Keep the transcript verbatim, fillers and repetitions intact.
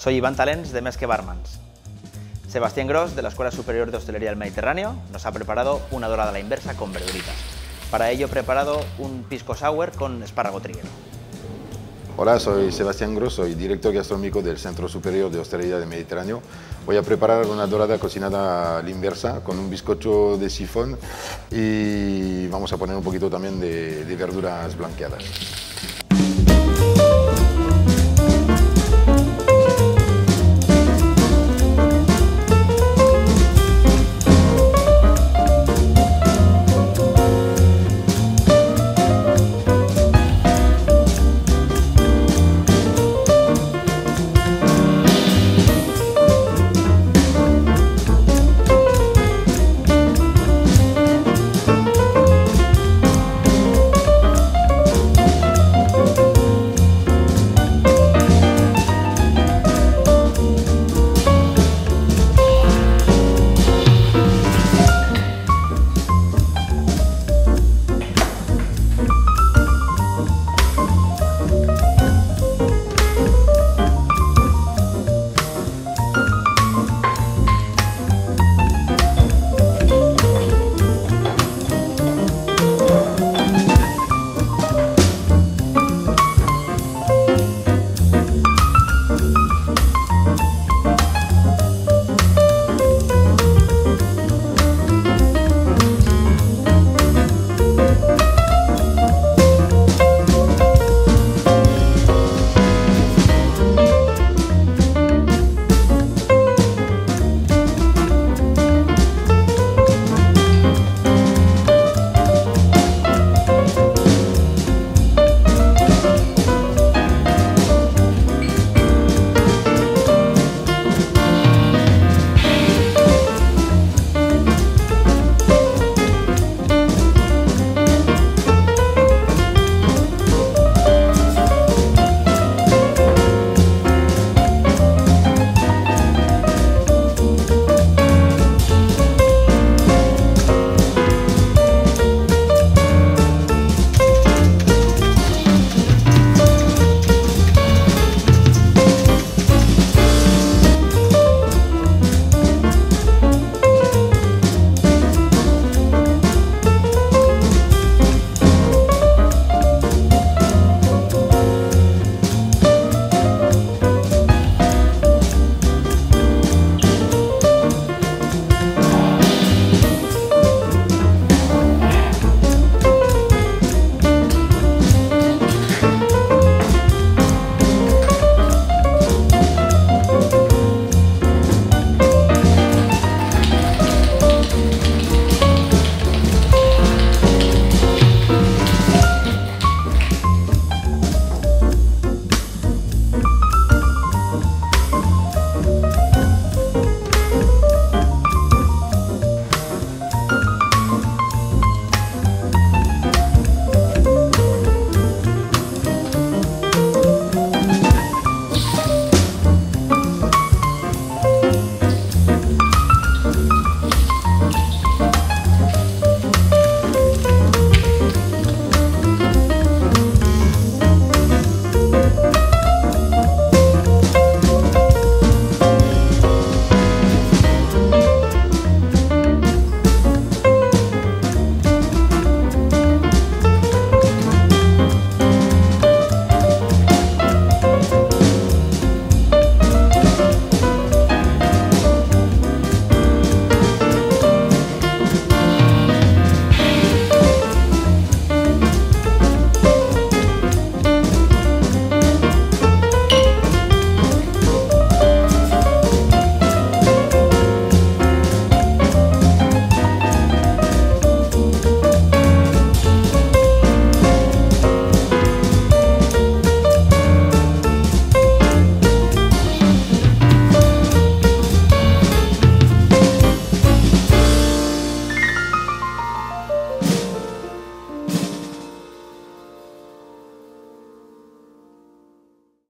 Soy Iván Talens de Mesque Barmans. Sebastián Gros, de la Escuela Superior de Hostelería del Mediterráneo, nos ha preparado una dorada a la inversa con verduritas. Para ello he preparado un pisco sour con espárrago triguero. Hola, soy Sebastián Gros, soy director gastronómico del Centro Superior de Hostelería del Mediterráneo. Voy a preparar una dorada cocinada a la inversa con un bizcocho de sifón y vamos a poner un poquito también de, de verduras blanqueadas.